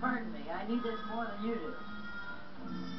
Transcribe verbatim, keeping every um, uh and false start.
Pardon me, I need this more than you do.